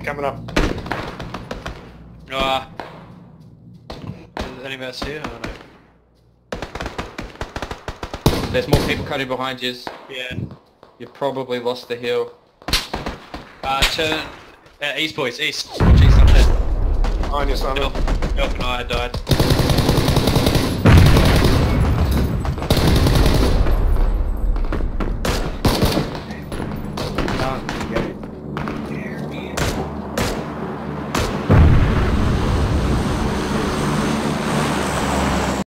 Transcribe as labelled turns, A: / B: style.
A: coming up.
B: Any mouse here? I don't know.
C: There's more people coming behind you.
B: Yeah.
C: You probably lost the hill.
B: Turn... east boys, east. Watch east up there.
A: On you, Simon.
B: Elf and I died.